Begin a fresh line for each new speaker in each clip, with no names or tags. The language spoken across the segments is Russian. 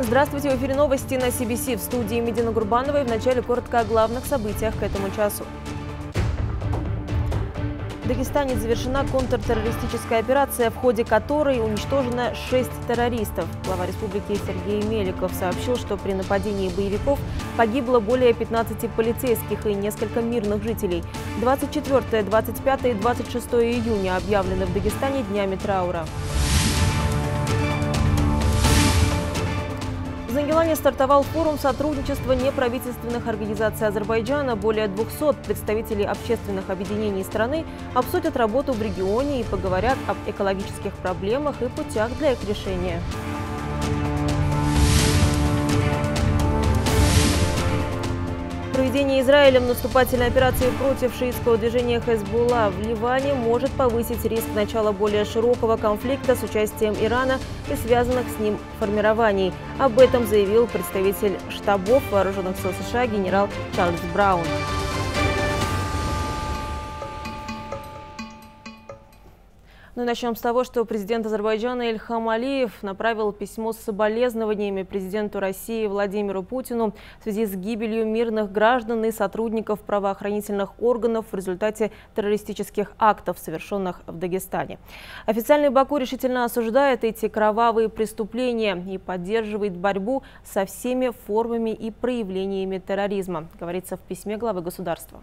Здравствуйте, в эфире новости на CBC, в студии Медина Гурбановой. Вначале коротко о главных событиях к этому часу. В Дагестане завершена контртеррористическая операция, в ходе которой уничтожено 6 террористов. Глава республики Сергей Меликов сообщил, что при нападении боевиков погибло более 15 полицейских и несколько мирных жителей. 24, 25 и 26 июня объявлены в Дагестане днями траура. В Зангилане стартовал форум сотрудничества неправительственных организаций Азербайджана. Более 200 представителей общественных объединений страны обсудят работу в регионе и поговорят об экологических проблемах и путях для их решения. Проведение Израилем наступательной операции против шиитского движения Хезболла в Ливане может повысить риск начала более широкого конфликта с участием Ирана и связанных с ним формирований. Об этом заявил представитель штабов вооруженных сил США генерал Чарльз Браун. Ну и начнем с того, что президент Азербайджана Ильхам Алиев направил письмо с соболезнованиями президенту России Владимиру Путину в связи с гибелью мирных граждан и сотрудников правоохранительных органов в результате террористических актов, совершенных в Дагестане. Официальный Баку решительно осуждает эти кровавые преступления и поддерживает борьбу со всеми формами и проявлениями терроризма, говорится в письме главы государства.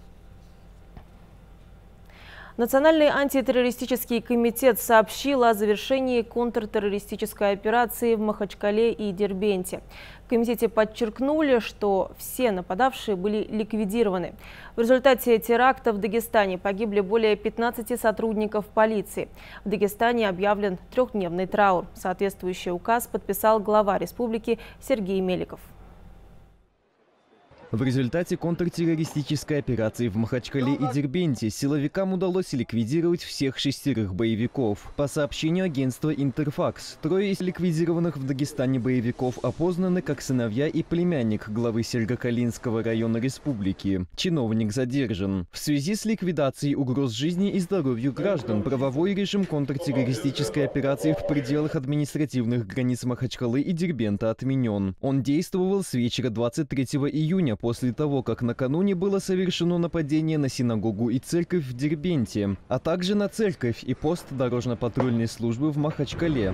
Национальный антитеррористический комитет сообщил о завершении контртеррористической операции в Махачкале и Дербенте. В комитете подчеркнули, что все нападавшие были ликвидированы. В результате теракта в Дагестане погибли более 15 сотрудников полиции. В Дагестане объявлен трехдневный траур. Соответствующий указ подписал глава республики Сергей Меликов.
В результате контртеррористической операции в Махачкале и Дербенте силовикам удалось ликвидировать всех 6 боевиков. По сообщению агентства «Интерфакс», 3 из ликвидированных в Дагестане боевиков опознаны как сыновья и племянник главы Сергокалинского района республики. Чиновник задержан. В связи с ликвидацией угроз жизни и здоровью граждан правовой режим контртеррористической операции в пределах административных границ Махачкалы и Дербента отменен. Он действовал с вечера 23 июня после того, как накануне было совершено нападение на синагогу и церковь в Дербенте, а также на церковь и пост дорожно-патрульной службы в Махачкале.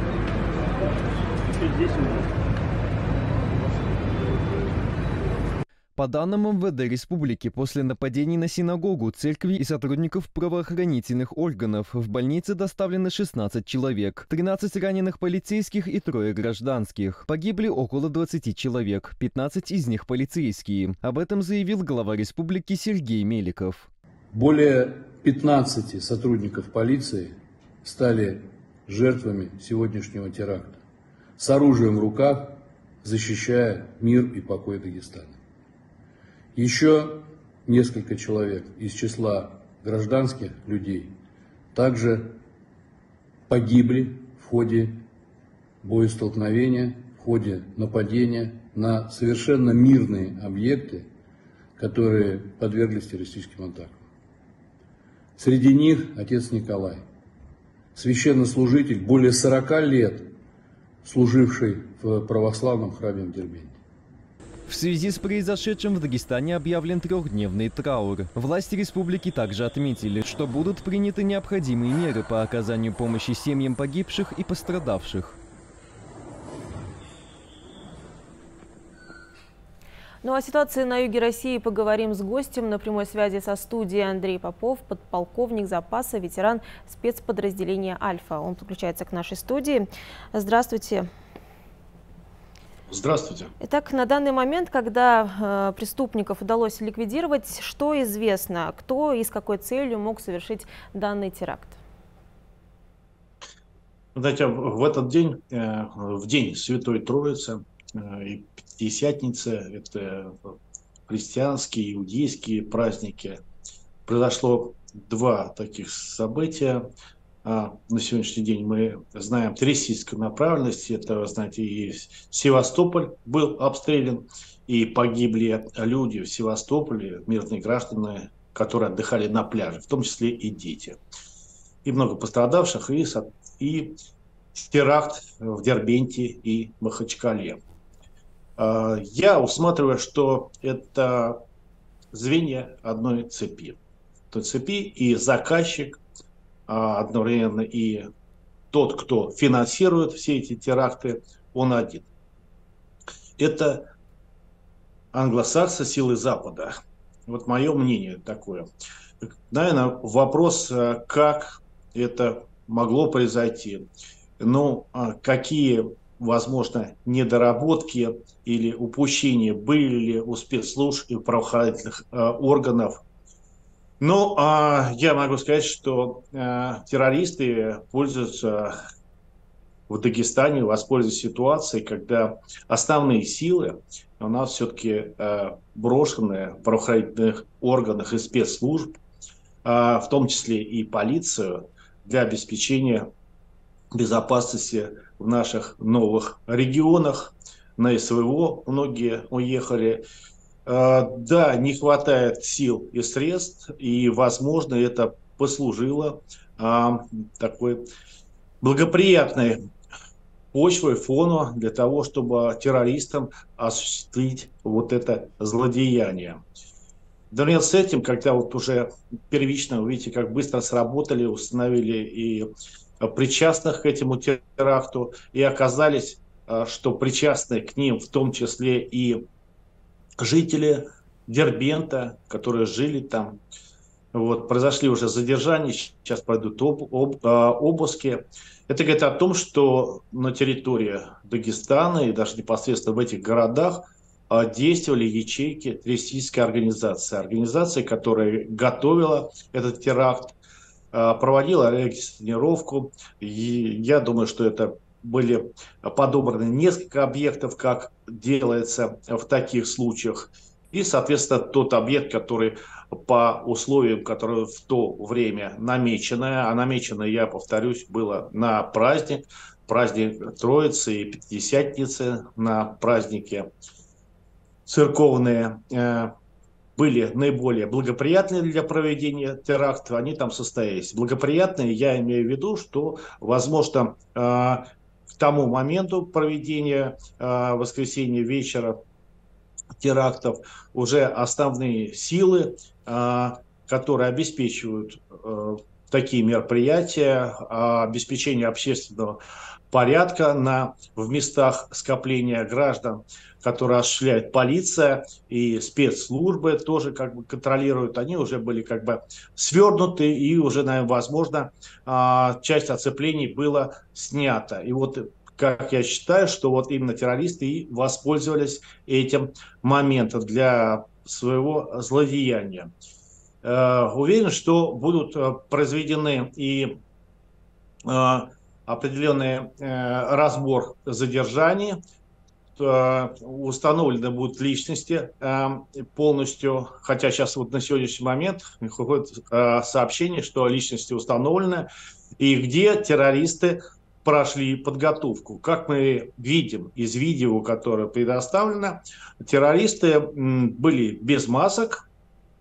По данным МВД республики, после нападений на синагогу, церкви и сотрудников правоохранительных органов в больнице доставлено 16 человек, 13 раненых полицейских и 3 гражданских. Погибли около 20 человек, 15 из них полицейские. Об этом заявил глава республики Сергей Меликов.
Более 15 сотрудников полиции стали жертвами сегодняшнего теракта, с оружием в руках, защищая мир и покой Дагестана. Еще несколько человек из числа гражданских людей также погибли в ходе боестолкновения, в ходе нападения на совершенно мирные объекты, которые подверглись террористическим атакам. Среди них отец Николай, священнослужитель, более 40 лет служивший в православном храме в Дербенте.
В связи с произошедшим в Дагестане объявлен трехдневный траур. Власти республики также отметили, что будут приняты необходимые меры по оказанию помощи семьям погибших и пострадавших.
Ну а о ситуации на юге России поговорим с гостем на прямой связи со студией. Андрей Попов, подполковник запаса, ветеран спецподразделения «Альфа». Он подключается к нашей студии. Здравствуйте.
Здравствуйте.
Итак, на данный момент, когда преступников удалось ликвидировать, что известно, кто и с какой целью мог совершить данный теракт?
Знаете, в этот день, в день Святой Троицы и Пятидесятницы, это христианские, иудейские праздники, произошло 2 таких события. На сегодняшний день мы знаем террористической направленности. Это, знаете, и Севастополь был обстрелян, и погибли люди в Севастополе, мирные граждане, которые отдыхали на пляже, в том числе и дети. И много пострадавших, и теракт в Дербенте и Махачкале. Я усматриваю, что это звенья одной цепи. Той цепи и заказчик одновременно, и тот, кто финансирует все эти теракты, он один. Это англосаксы, силы Запада. Вот мое мнение такое. Наверное, вопрос, как это могло произойти. Ну, какие, возможно, недоработки или упущения были ли у спецслужб и правоохранительных органов. Но я могу сказать, что террористы пользуются в Дагестане, воспользуются ситуацией, когда основные силы у нас все-таки брошены в правоохранительных органах и спецслужб, в том числе и полицию, для обеспечения безопасности в наших новых регионах. На СВО многие уехали. Да, не хватает сил и средств, и, возможно, это послужило такой благоприятной почвой, фону для того, чтобы террористам осуществить вот это злодеяние. Одновременно с этим, когда вот уже первично, вы видите, как быстро сработали, установили и причастных к этому теракту, и оказались, что причастны к ним в том числе и жители Дербента, которые жили там. Вот, произошли уже задержания, сейчас пройдут обыски. Это говорит о том, что на территории Дагестана и даже непосредственно в этих городах действовали ячейки террористической организации. Организации, которая готовила этот теракт, проводила регистрировку. И я думаю, что это были подобраны несколько объектов, как делается в таких случаях. И, соответственно, тот объект, который по условиям, которые в то время намечены, а намечено, я повторюсь, было на праздник Троицы и Пятидесятницы, на празднике церковные, были наиболее благоприятные для проведения теракта, они там состоялись. Благоприятные, я имею в виду, что, возможно, к тому моменту проведения воскресенья вечера терактов уже основные силы, которые обеспечивают такие мероприятия, обеспечение общественного порядка в местах скопления граждан, которые осуществляет полиция и спецслужбы, тоже как бы контролируют, они уже были как бы свернуты, и уже, наверное, возможно, часть оцеплений была снята. И вот как я считаю, что вот именно террористы и воспользовались этим моментом для своего злодеяния. Уверен, что будут произведены и определенный разбор задержаний, установлены будут личности полностью, хотя сейчас вот на сегодняшний момент выходит сообщение, что личности установлены, и где террористы прошли подготовку. Как мы видим из видео, которое предоставлено, террористы были без масок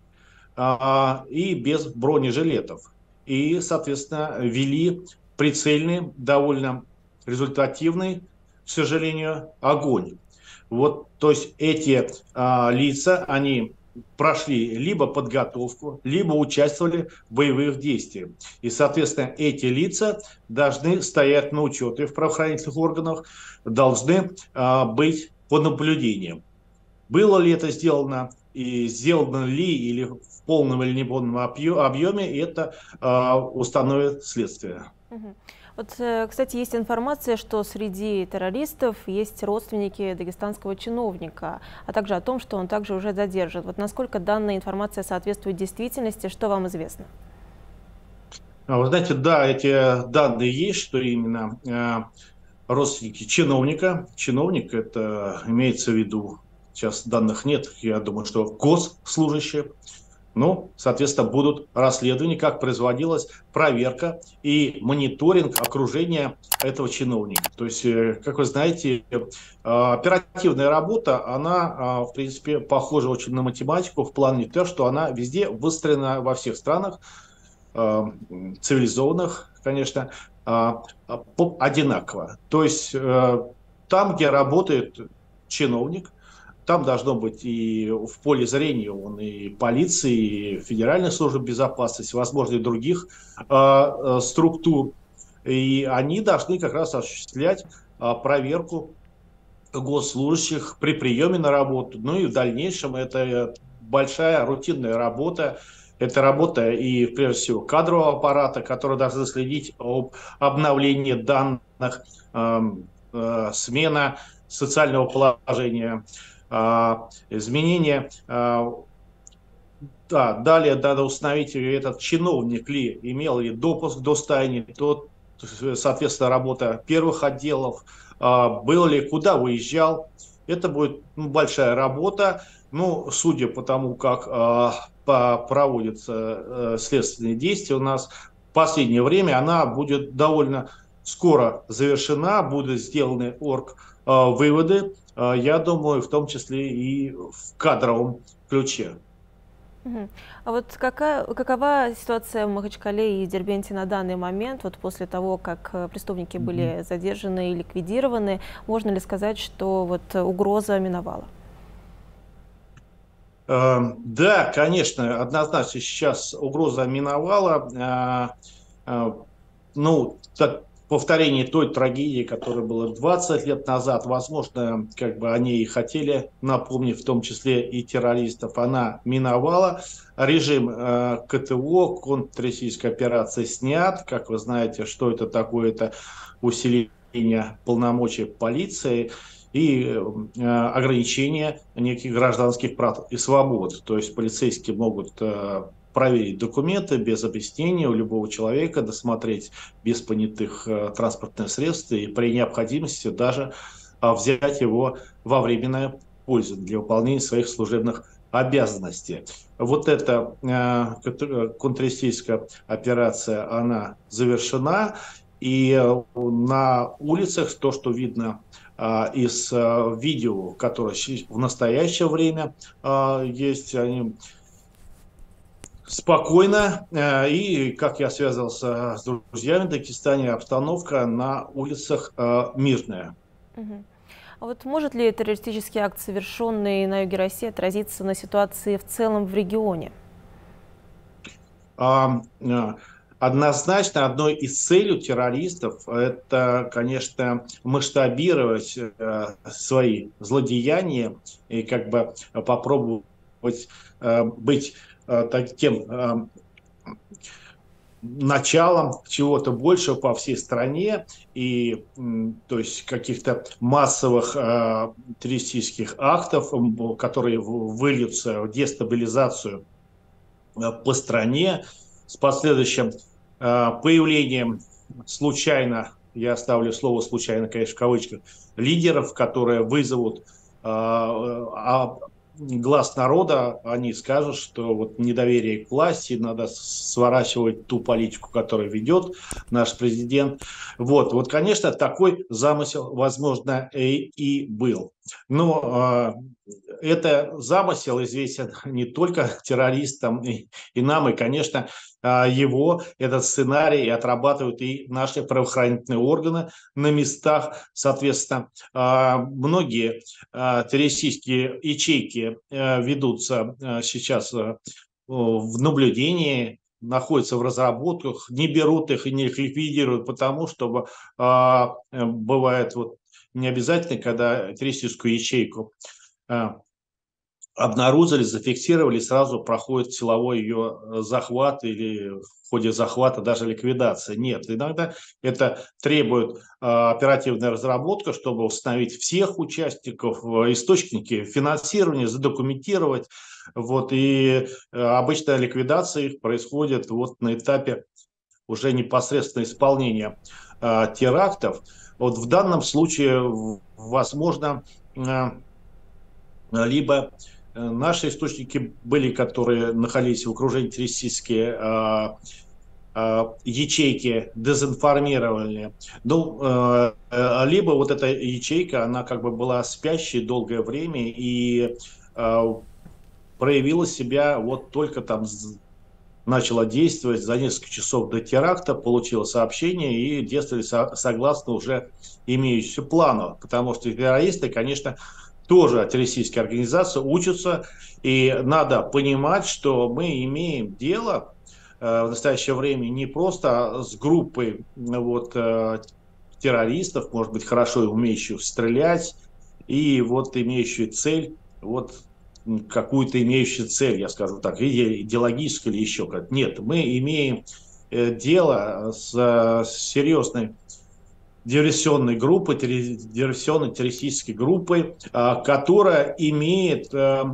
и без бронежилетов. И, соответственно, вели прицельный, довольно результативный, к сожалению, огонь. Вот, то есть эти лица, они прошли либо подготовку, либо участвовали в боевых действиях. И, соответственно, эти лица должны стоять на учете в правоохранительных органах, должны быть под наблюдением. Было ли это сделано, и сделано ли или в полном или неполном объеме, это установит следствие.
Вот, кстати, есть информация, что среди террористов есть родственники дагестанского чиновника, а также о том, что он также уже задержан. Вот насколько данная информация соответствует действительности, что вам известно?
Вы знаете, да, эти данные есть, что именно родственники чиновника. Чиновник, это имеется в виду, сейчас данных нет, я думаю, что госслужащие. Ну, соответственно, будут расследования, как производилась проверка и мониторинг окружения этого чиновника. То есть, как вы знаете, оперативная работа, она, в принципе, похожа очень на математику в плане того, что она везде выстроена во всех странах, цивилизованных, конечно, одинаково. То есть там, где работает чиновник, там должно быть и в поле зрения он и полиции, и Федеральной службы безопасности, возможно, и других структур. И они должны как раз осуществлять проверку госслужащих при приеме на работу. Ну и в дальнейшем это большая рутинная работа. Это работа и, прежде всего, кадрового аппарата, который должен следить об обновлении данных, смена социального положения, изменения. Да, далее надо установить, этот чиновник ли имел ли допуск до стайни, то, соответственно, работа первых отделов, был ли, куда выезжал. Это будет большая работа. Ну, судя по тому, как проводятся следственные действия у нас в последнее время, она будет довольно скоро завершена, будут сделаны выводы, я думаю, в том числе и в кадровом ключе.
А вот какова ситуация в Махачкале и Дербенте на данный момент, вот после того, как преступники были задержаны и ликвидированы? Можно ли сказать, что вот угроза миновала?
Да, конечно, однозначно сейчас угроза миновала. Ну, повторение той трагедии, которая была 20 лет назад, возможно, как бы они и хотели напомнить, в том числе и террористов, она миновала. Режим КТО, контртеррористической операции, снят. Как вы знаете, что это такое? Это усиление полномочий полиции и ограничение неких гражданских прав и свобод. То есть полицейские могут проверить документы без объяснения у любого человека, досмотреть без понятых транспортных средств и при необходимости даже взять его во временное пользование для выполнения своих служебных обязанностей. Вот эта контртеррористическая операция, она завершена, и на улицах то, что видно из видео, которое в настоящее время есть, они спокойно, и, как я связывался с друзьями в Дагестане, обстановка на улицах мирная.
А вот может ли террористический акт, совершенный на юге России, отразиться на ситуации в целом в регионе?
Однозначно, одной из целей террористов это, конечно, масштабировать свои злодеяния и как бы попробовать быть таким началом чего-то большего по всей стране, и то есть каких-то массовых террористических актов, которые выльются в дестабилизацию по стране с последующим появлением случайно, я ставлю слово случайно, конечно, в кавычках, лидеров, которые вызовут глаз народа, они скажут, что вот недоверие к власти, надо сворачивать ту политику, которую ведет наш президент. Вот, конечно, такой замысел, возможно, и был. Но это замысел известен не только террористам и нам, и, конечно, этот сценарий отрабатывают и наши правоохранительные органы на местах. Соответственно, многие террористические ячейки ведутся сейчас в наблюдении, находятся в разработках, не берут их и не их ликвидируют, потому что бывает вот не обязательно, когда террористическую ячейку обнаружили, зафиксировали, сразу проходит силовой ее захват или в ходе захвата даже ликвидация. Нет, иногда это требует оперативной разработки, чтобы установить всех участников, источники финансирования, задокументировать. Вот, и обычно ликвидация их происходит вот на этапе уже непосредственно исполнения терактов. Вот в данном случае, возможно, либо наши источники были, которые находились в окружении террористические ячейки, дезинформировали. Ну, либо вот эта ячейка, она как бы была спящей долгое время и проявила себя вот только там начала действовать за несколько часов до теракта, получила сообщение и действовали согласно уже имеющемуся плану. Потому что террористы, конечно, тоже от террористической организации учатся. И надо понимать, что мы имеем дело в настоящее время не просто с группой террористов, может быть, хорошо умеющих стрелять, и имеющую цель, какую-то имеющую цель, я скажу так, идеологическую или еще как-то. Нет, мы имеем дело с серьезной диверсионной группой, диверсионной террористической группой, которая имеет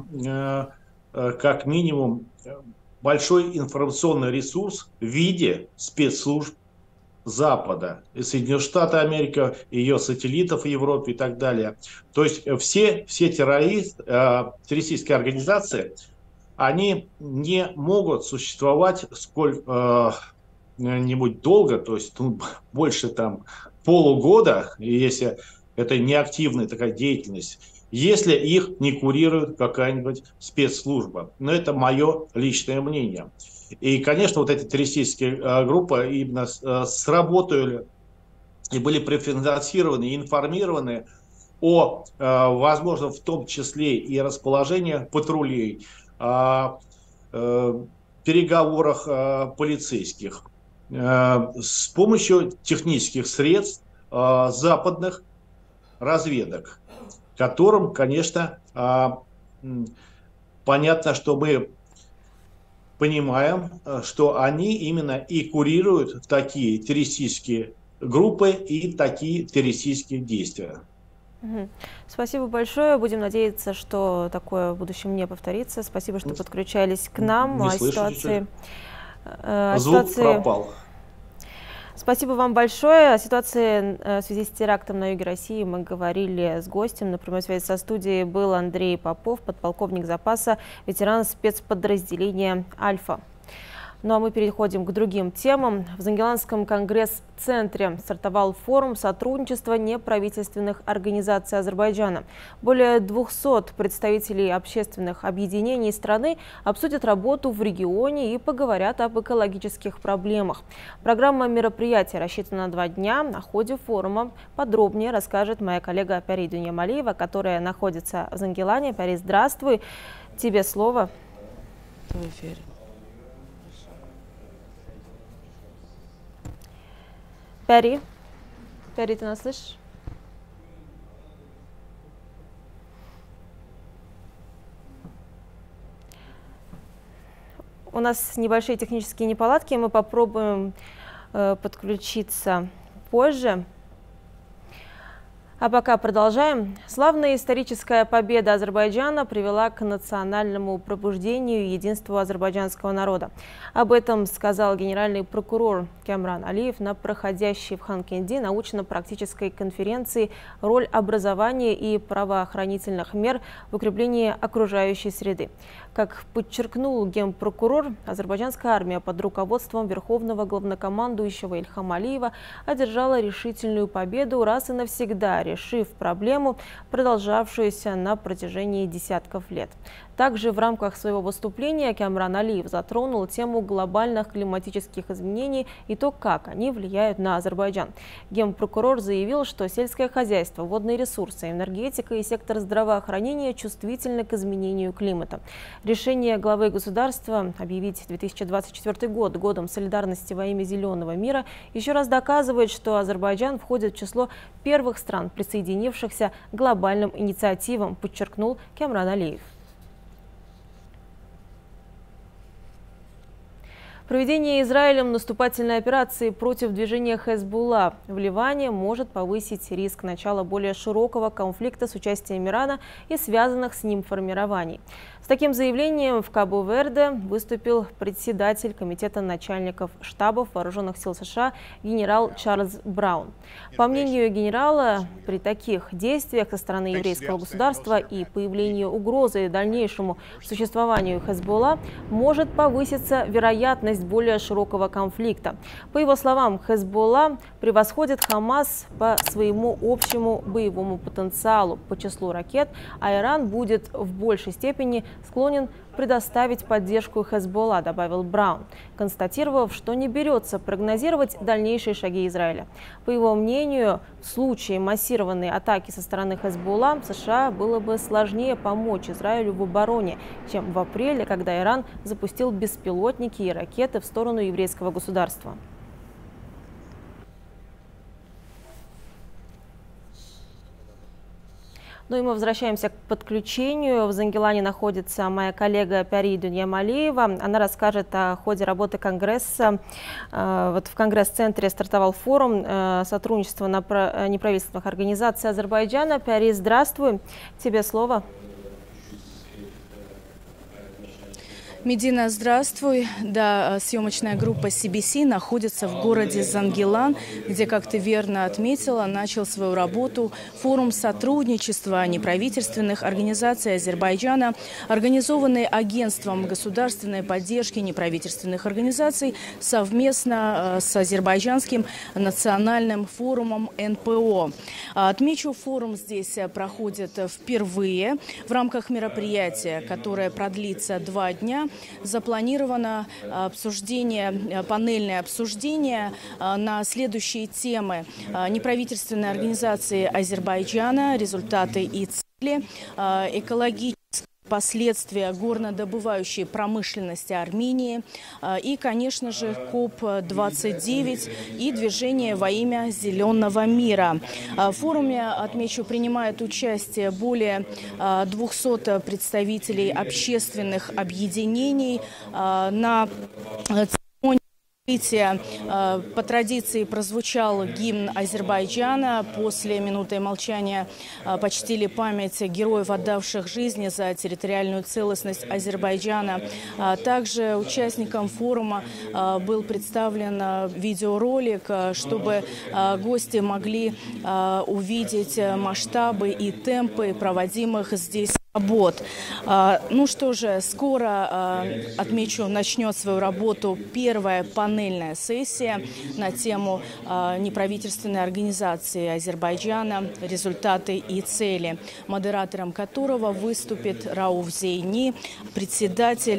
как минимум большой информационный ресурс в виде спецслужб Запада, Соединенных Штатов Америки, ее сателлитов в Европе и так далее. То есть все террористические организации, они не могут существовать сколь-нибудь долго, то есть больше полугода, если это неактивная такая деятельность, если их не курирует какая-нибудь спецслужба. Но это мое личное мнение. И, конечно, эти террористические группы именно сработали и были профинансированы и информированы о, возможно, в том числе и расположении патрулей, переговорах полицейских с помощью технических средств западных разведок, которым, конечно, понятно, что мы понимаем, что они именно и курируют такие террористические группы и такие террористические действия.
Спасибо большое. Будем надеяться, что такое в будущем не повторится. Спасибо, что подключались к нам.
Не слышу, звук пропал.
Спасибо вам большое. О ситуации в связи с терактом на юге России мы говорили с гостем. На прямой связи со студией был Андрей Попов, подполковник запаса, ветеран спецподразделения «Альфа». Ну а мы переходим к другим темам. В Зангеланском конгресс-центре стартовал форум сотрудничества неправительственных организаций Азербайджана. Более 200 представителей общественных объединений страны обсудят работу в регионе и поговорят об экологических проблемах. Программа мероприятия рассчитана на 2 дня. О ходе форума подробнее расскажет моя коллега Пяри Дуньямалиева, которая находится в Зангелане. Пяри, здравствуй. Тебе слово.
В эфире.
Пяри, ты нас слышишь? У нас небольшие технические неполадки, мы попробуем подключиться позже. А пока продолжаем. Славная историческая победа Азербайджана привела к национальному пробуждению и единству азербайджанского народа. Об этом сказал генеральный прокурор Камран Алиев на проходящей в Ханкенди научно-практической конференции «Роль образования и правоохранительных мер в укреплении окружающей среды». Как подчеркнул генпрокурор, азербайджанская армия под руководством верховного главнокомандующего Ильхама Алиева одержала решительную победу, раз и навсегда решив проблему, продолжавшуюся на протяжении десятков лет. Также в рамках своего выступления Камран Алиев затронул тему глобальных климатических изменений и то, как они влияют на Азербайджан. Генпрокурор заявил, что сельское хозяйство, водные ресурсы, энергетика и сектор здравоохранения чувствительны к изменению климата. Решение главы государства объявить 2024 год годом солидарности во имя зеленого мира еще раз доказывает, что Азербайджан входит в число первых стран, присоединившихся к глобальным инициативам, подчеркнул Камран Алиев. Проведение Израилем наступательной операции против движения Хезболла в Ливане может повысить риск начала более широкого конфликта с участием Ирана и связанных с ним формирований. С таким заявлением в Кабо-Верде выступил председатель Комитета начальников штабов вооруженных сил США генерал Чарльз Браун. По мнению генерала, при таких действиях со стороны еврейского государства и появлении угрозы дальнейшему существованию Хезболла может повыситься вероятность более широкого конфликта. По его словам, Хезболла превосходит Хамас по своему общему боевому потенциалу, по числу ракет, а Иран будет в большей степени склонен предоставить поддержку Хезболла, добавил Браун, констатировав, что не берется прогнозировать дальнейшие шаги Израиля. По его мнению, в случае массированной атаки со стороны Хезболла США было бы сложнее помочь Израилю в обороне, чем в апреле, когда Иран запустил беспилотники и ракеты в сторону еврейского государства. Ну и мы возвращаемся к подключению. В Зангилане находится моя коллега Пяри Дуньямалиева. Она расскажет о ходе работы Конгресса. Вот в Конгресс-центре стартовал форум сотрудничества неправительственных организаций Азербайджана. Пяри, здравствуй. Тебе слово.
Медина, здравствуй. Да, съемочная группа CBC находится в городе Зангилан, где, как ты верно отметила, начал свою работу форум сотрудничества неправительственных организаций Азербайджана, организованный агентством государственной поддержки неправительственных организаций совместно с азербайджанским национальным форумом НПО. Отмечу, форум здесь проходит впервые. В рамках мероприятия, которое продлится 2 дня, запланировано панельное обсуждение на следующие темы: неправительственные организации Азербайджана, результаты и цели, экологические последствия горнодобывающей промышленности Армении и, конечно же, КОП-29 и движение во имя зеленого мира. В форуме, отмечу, принимает участие более 200 представителей общественных объединений. На по традиции прозвучал гимн Азербайджана. После минуты молчания почтили память героев, отдавших жизни за территориальную целостность Азербайджана. Также участникам форума был представлен видеоролик, чтобы гости могли увидеть масштабы и темпы проводимых здесь работ. Ну что же, скоро, отмечу, начнет свою работу первая панельная сессия на тему неправительственной организации Азербайджана, результаты и цели, модератором которого выступит Рауф Зейни, председатель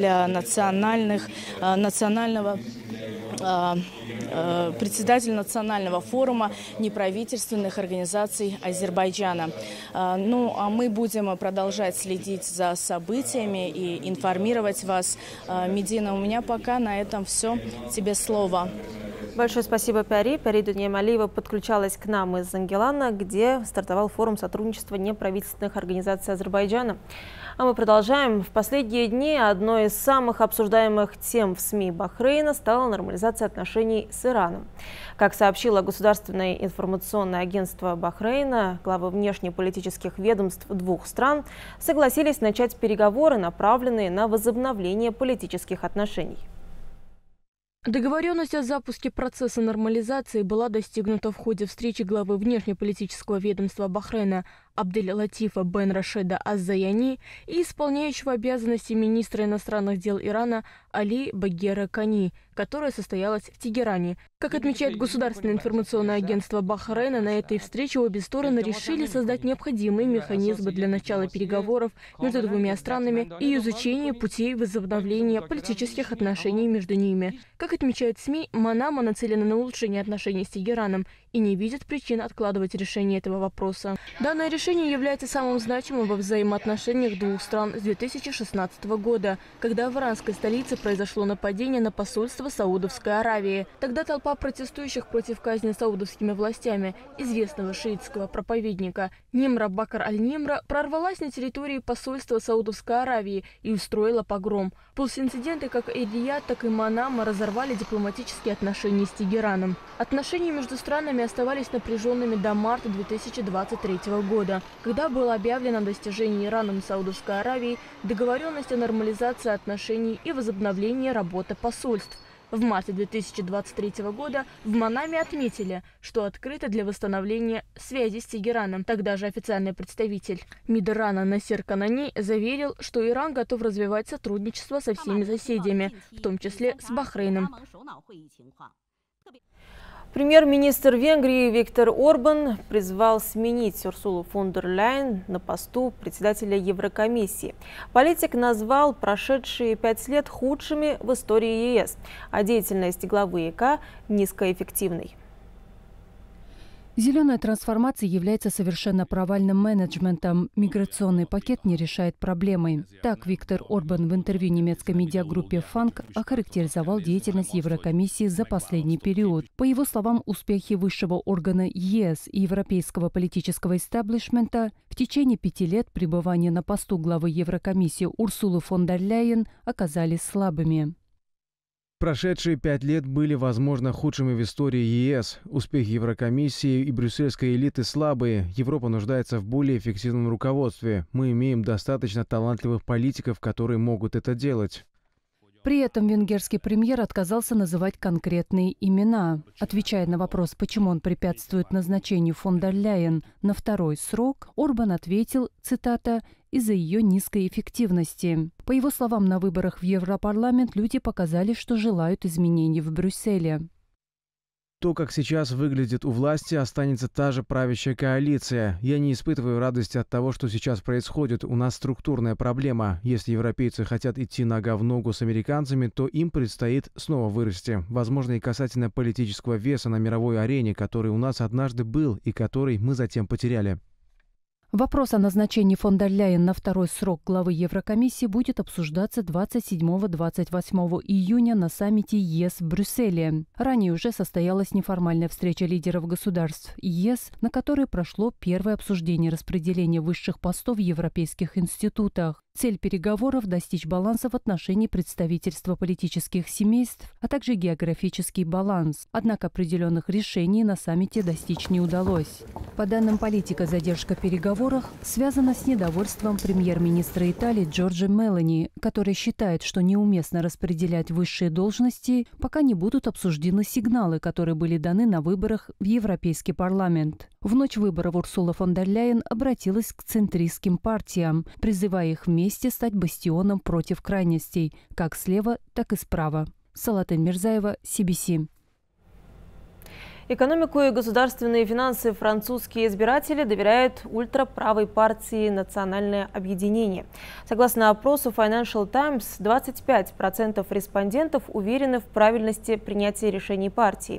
национального форума неправительственных организаций Азербайджана. Ну, а мы будем продолжать следить за событиями и информировать вас. Медина, у меня пока на этом все. Тебе слово.
Большое спасибо, Пяри. Пяри Дуньямалиева подключалась к нам из Зангилана, где стартовал форум сотрудничества неправительственных организаций Азербайджана. А мы продолжаем. В последние дни одной из самых обсуждаемых тем в СМИ Бахрейна стала нормализация отношений с Ираном. Как сообщило Государственное информационное агентство Бахрейна, главы внешнеполитических ведомств двух стран согласились начать переговоры, направленные на возобновление политических отношений.
Договоренность о запуске процесса нормализации была достигнута в ходе встречи главы внешнеполитического ведомства Бахрейна Абдель-Латифа бен Рашида Аз-Заяни и исполняющего обязанности министра иностранных дел Ирана Али Багера Кани, которая состоялась в Тегеране. Как отмечает Государственное информационное агентство Бахрейна, на этой встрече обе стороны решили создать необходимые механизмы для начала переговоров между двумя странами и изучения путей возобновления политических отношений между ними. Как отмечают СМИ, Манама нацелена на улучшение отношений с Тегераном и не видит причин откладывать решение этого вопроса. Данное решение является самым значимым во взаимоотношениях двух стран с 2016 года, когда в иранской столице произошло нападение на посольство Саудовской Аравии. Тогда толпа протестующих против казни саудовскими властями известного шиитского проповедника Нимра Бакар аль-Нимра прорвалась на территории посольства Саудовской Аравии и устроила погром. После инцидента как Эр-Рияд, так и Манама разорвали дипломатические отношения с Тегераном. Отношения между странами оставались напряженными до марта 2023 года, когда было объявлено о достижении Ираном и Саудовской Аравией договоренности о нормализации отношений и возобновлении работы посольств. В марте 2023 года в Манаме отметили, что открыто для восстановления связи с Тегераном. Тогда же официальный представитель МИД Ирана Насер Канани заверил, что Иран готов развивать сотрудничество со всеми соседями, в том числе с Бахрейном.
Премьер-министр Венгрии Виктор Орбан призвал сменить Урсулу фон дер Ляйен на посту председателя Еврокомиссии. Политик назвал прошедшие 5 лет худшими в истории ЕС, а деятельность главы ЕК низкоэффективной.
Зеленая трансформация является совершенно провальным менеджментом. Миграционный пакет не решает проблемы. Так Виктор Орбан в интервью немецкой медиагруппе «Фанк» охарактеризовал деятельность Еврокомиссии за последний период. По его словам, успехи высшего органа ЕС и европейского политического истеблишмента в течение 5 лет пребывания на посту главы Еврокомиссии Урсулы фон дер Ляйен оказались слабыми.
Прошедшие 5 лет были, возможно, худшими в истории ЕС. Успехи Еврокомиссии и брюссельской элиты слабые. Европа нуждается в более эффективном руководстве. Мы имеем достаточно талантливых политиков, которые могут это делать.
При этом венгерский премьер отказался называть конкретные имена. Отвечая на вопрос, почему он препятствует назначению фон дер Ляйен на 2-й срок, Орбан ответил, цитата, «из-за ее низкой эффективности». По его словам, на выборах в Европарламент люди показали, что желают изменений в Брюсселе.
То, как сейчас выглядит у власти, останется та же правящая коалиция. Я не испытываю радости от того, что сейчас происходит. У нас структурная проблема. Если европейцы хотят идти нога в ногу с американцами, то им предстоит снова вырасти. Возможно, и касательно политического веса на мировой арене, который у нас однажды был и который мы затем потеряли.
Вопрос о назначении фон дер Ляйен на 2-й срок главы Еврокомиссии будет обсуждаться 27-28 июня на саммите ЕС в Брюсселе. Ранее уже состоялась неформальная встреча лидеров государств ЕС, на которой прошло первое обсуждение распределения высших постов в европейских институтах. Цель переговоров – достичь баланса в отношении представительства политических семейств, а также географический баланс. Однако определенных решений на саммите достичь не удалось. По данным политика, задержка в переговорах связана с недовольством премьер-министра Италии Джорджа Мелони, который считает, что неуместно распределять высшие должности, пока не будут обсуждены сигналы, которые были даны на выборах в Европейский парламент. В ночь выборов Урсула фон дер Ляйен обратилась к центристским партиям, призывая их вместе стать бастионом против крайностей, как слева, так и справа. Салатен Мирзаева, CBC.
Экономику и государственные финансы французские избиратели доверяют ультраправой партии «Национальное объединение». Согласно опросу Financial Times, 25% респондентов уверены в правильности принятия решений партии.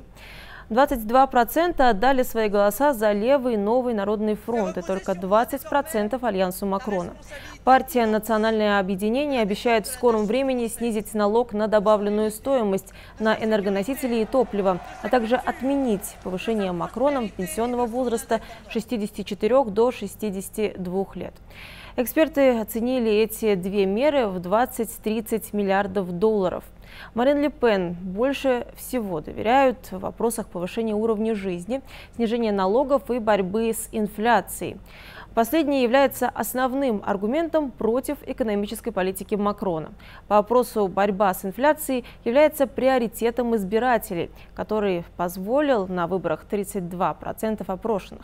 22% отдали свои голоса за левый Новый народный фронт и только 20% альянсу Макрона. Партия «Национальное объединение» обещает в скором времени снизить налог на добавленную стоимость на энергоносители и топливо, а также отменить повышение Макроном пенсионного возраста с 64 до 62 лет. Эксперты оценили эти две меры в 20-30 миллиардов долларов. Марин Ле Пен больше всего доверяют в вопросах повышения уровня жизни, снижения налогов и борьбы с инфляцией. Последнее является основным аргументом против экономической политики Макрона. По опросу борьба с инфляцией является приоритетом избирателей, который позволил на выборах 32% опрошенных.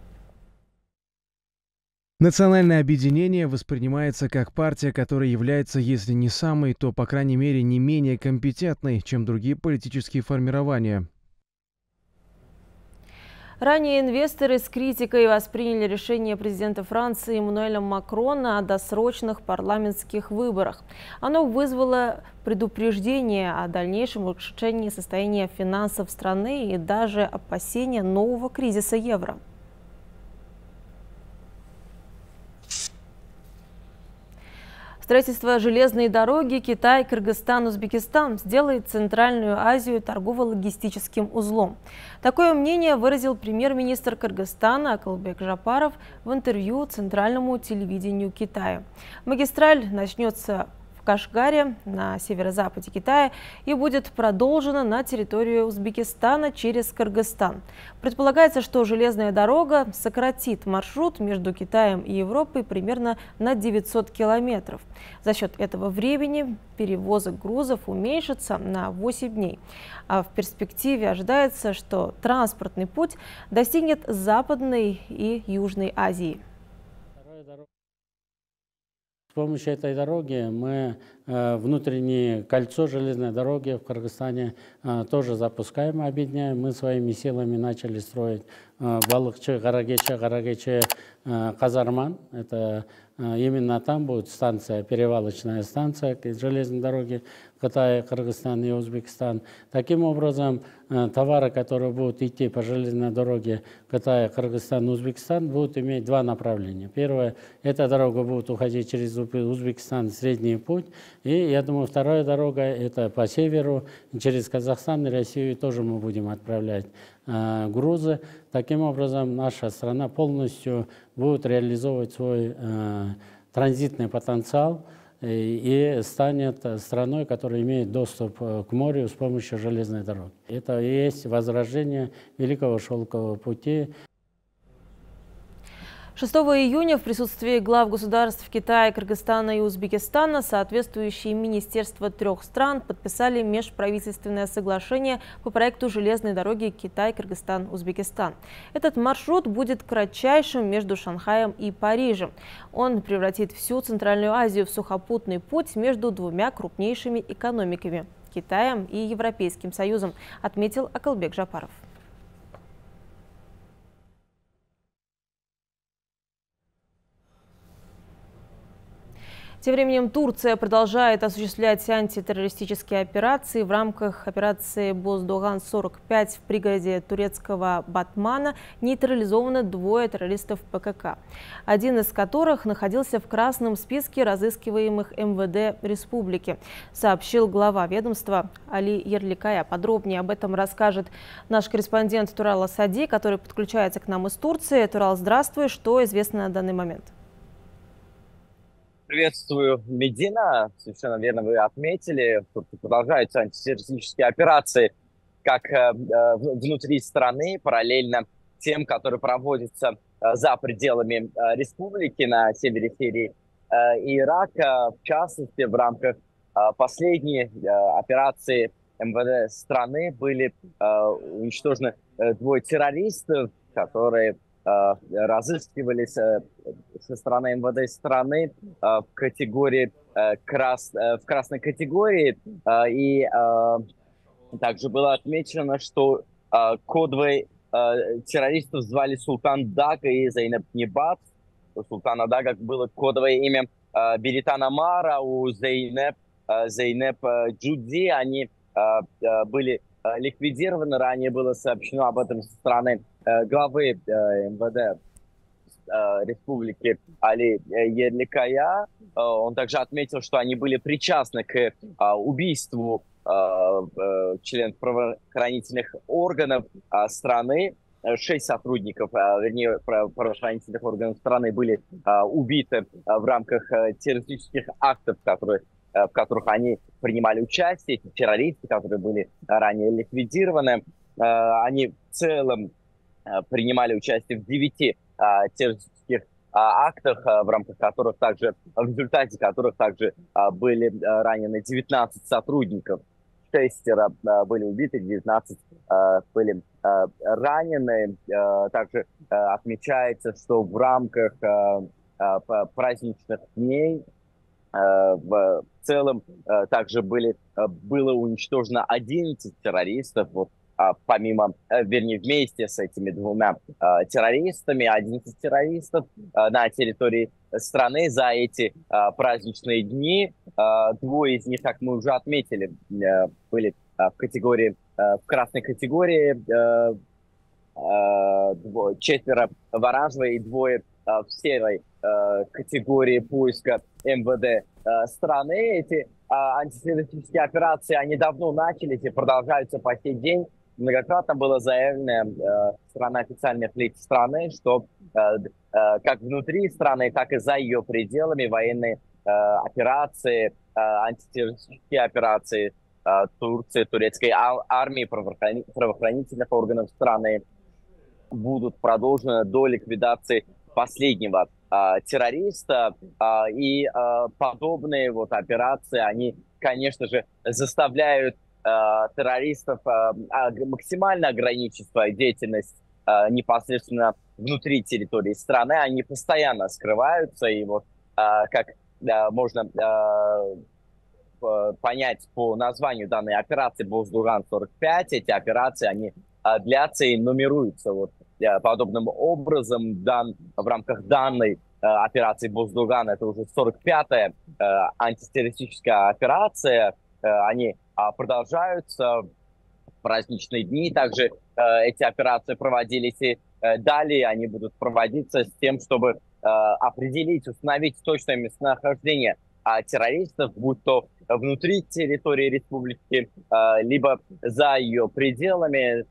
Национальное объединение воспринимается как партия, которая является, если не самой, то, по крайней мере, не менее компетентной, чем другие политические формирования.
Ранее инвесторы с критикой восприняли решение президента Франции Эммануэля Макрона о досрочных парламентских выборах. Оно вызвало предупреждение о дальнейшем ухудшении состояния финансов страны и даже опасения нового кризиса евро. Строительство железной дороги Китай, Кыргызстан, Узбекистан сделает Центральную Азию торгово-логистическим узлом. Такое мнение выразил премьер-министр Кыргызстана Акылбек Жапаров в интервью Центральному телевидению Китая. Магистраль начнется в Кашгаре на северо-западе Китая и будет продолжена на территорию Узбекистана через Кыргызстан. Предполагается, что железная дорога сократит маршрут между Китаем и Европой примерно на 900 километров. За счет этого времени перевозок грузов уменьшится на 8 дней. А в перспективе ожидается, что транспортный путь достигнет Западной и Южной Азии.
С помощью этой дороги мы внутреннее кольцо железной дороги в Кыргызстане тоже запускаем, объединяем. Мы своими силами начали строить Балыкчы, Карагече, Казарман. Это именно там будет станция, перевалочная станция железной дороги Китая, Кыргызстан и Узбекистан. Таким образом, товары, которые будут идти по железной дороге Китая, Кыргызстан, Узбекистан, будут иметь два направления. Первое, эта дорога будет уходить через Узбекистан, средний путь. И, я думаю, вторая дорога, это по северу, через Казахстан и Россию тоже мы будем отправлять грузы. Таким образом, наша страна полностью будет реализовывать свой транзитный потенциал и станет страной, которая имеет доступ к морю с помощью железной дороги. Это и есть возрождение Великого Шелкового пути.
6 июня в присутствии глав государств Китая, Кыргызстана и Узбекистана соответствующие министерства трех стран подписали межправительственное соглашение по проекту железной дороги Китай, Кыргызстан, Узбекистан. Этот маршрут будет кратчайшим между Шанхаем и Парижем. Он превратит всю Центральную Азию в сухопутный путь между двумя крупнейшими экономиками – Китаем и Европейским Союзом, отметил Акылбек Жапаров. Тем временем Турция продолжает осуществлять антитеррористические операции. В рамках операции Боздоган-45 в пригороде турецкого Батмана нейтрализовано двое террористов ПКК, один из которых находился в красном списке разыскиваемых МВД республики, сообщил глава ведомства Али Ерликая. Подробнее об этом расскажет наш корреспондент Турал Асади, который подключается к нам из Турции. Турал, здравствуй. Что известно на данный момент?
Приветствую, Медина. Совершенно верно вы отметили. Тут продолжаются антитеррористические операции как внутри страны, параллельно тем, которые проводятся за пределами республики на севере Сирии и Ирака. В частности, в рамках последней операции МВД страны были уничтожены двое террористов, которые разыскивались со стороны МВД страны в категории в красной категории, и также было отмечено, что кодовые террористов звали Султан Дага и Зейнеп Небат. У Султана Дага было кодовое имя Беритан Амара, у Зейнеп Джуди. Они были ликвидированы. Ранее было сообщено об этом со стороны главы МВД республики Али Ерликая. Он также отметил, что они были причастны к убийству членов правоохранительных органов страны. 6 сотрудников, вернее, правоохранительных органов страны были убиты в рамках террористических актов, в которых они принимали участие. Эти террористы, которые были ранее ликвидированы, они в целом принимали участие в 9 террористических актах, в рамках которых также, в результате которых также были ранены 19 сотрудников. 6 были убиты, 19 были ранены. Также отмечается, что в рамках праздничных дней в целом также было уничтожено 11 террористов. Помимо, вернее, вместе с этими двумя террористами, 11 террористов на территории страны за эти праздничные дни. Двое из них, как мы уже отметили, были в красной категории, 4 в оранжевой и 2 в серой категории поиска МВД страны. Эти антитеррористические операции, они давно начались и продолжаются по сей день. Многократно было заявлено со стороны официальных лиц страны, что как внутри страны, так и за ее пределами военные операции, антитеррористические операции Турции, турецкой армии, правоохранительных органов страны будут продолжены до ликвидации последнего террориста. И подобные операции, они, конечно же, заставляют террористов максимально ограничить свою деятельность непосредственно внутри территории страны. Они постоянно скрываются, и как можно понять по названию данной операции «Буздуган-45». Эти операции, они длятся и нумеруются вот подобным образом. В рамках данной операции «Буздуган» это уже 45-я антитеррористическая операция. Они продолжаются в праздничные дни. Также эти операции проводились и далее они будут проводиться с тем, чтобы определить, установить точное местонахождение террористов, будь то внутри территории республики, либо за ее пределами.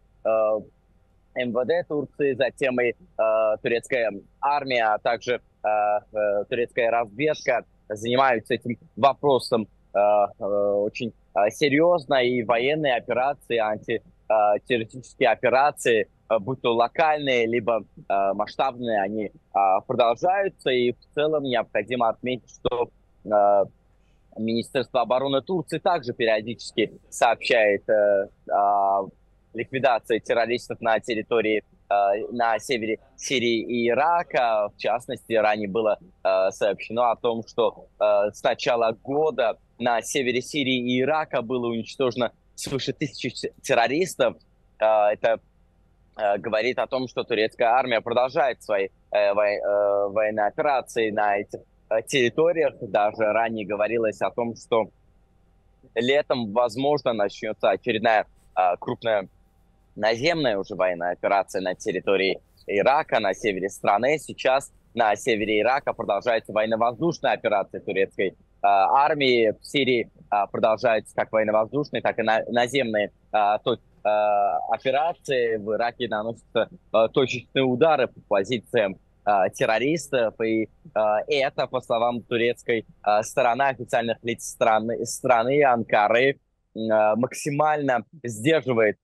МВД Турции, затем и турецкая армия, а также турецкая разведка занимаются этим вопросом очень серьезно, и военные операции, антитеррористические операции, будь то локальные, либо масштабные, они продолжаются, и в целом необходимо отметить, что Министерство обороны Турции также периодически сообщает о ликвидации террористов на территории на севере Сирии и Ирака. В частности, ранее было сообщено о том, что с начала года на севере Сирии и Ирака было уничтожено свыше 1000 террористов. Это говорит о том, что турецкая армия продолжает свои военные операции на этих территориях. Даже ранее говорилось о том, что летом, возможно, начнется очередная крупная наземная уже военная операция на территории Ирака, на севере страны. Сейчас на севере Ирака продолжается военно-воздушная операция турецкой армии. В Сирии продолжаются как военно-воздушные, так и наземные операции. В Ираке наносятся точечные удары по позициям террористов. И это, по словам турецкой стороны, официальных лиц страны Анкары, максимально сдерживает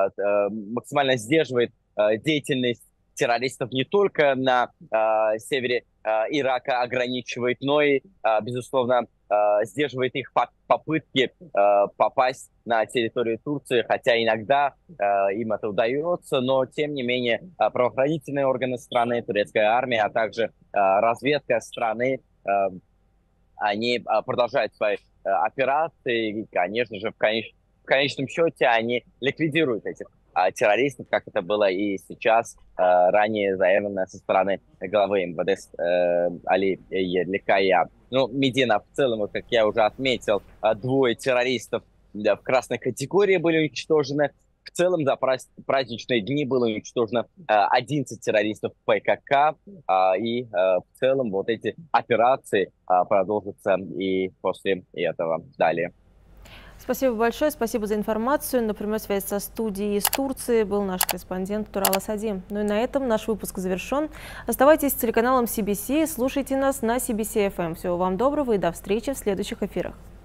деятельность террористов не только на севере Ирака, ограничивает, но и, безусловно, сдерживает их попытки попасть на территорию Турции, хотя иногда им это удается, но, тем не менее, правоохранительные органы страны, турецкая армия, а также разведка страны, они продолжают свои операции, и, конечно же, в конечном счете они ликвидируют этих террористов, как это было и сейчас, ранее заявлено со стороны главы МВД Али Ерликая. Ну, Медина, в целом, как я уже отметил, 2 террористов в красной категории были уничтожены. В целом, за праздничные дни было уничтожено 11 террористов ПКК. И в целом вот эти операции продолжатся и после этого. Далее.
Спасибо большое, спасибо за информацию. На прямой связи со студией из Турции был наш корреспондент Турал Асади. Ну и на этом наш выпуск завершен. Оставайтесь с телеканалом CBC, слушайте нас на CBC FM. Всего вам доброго и до встречи в следующих эфирах.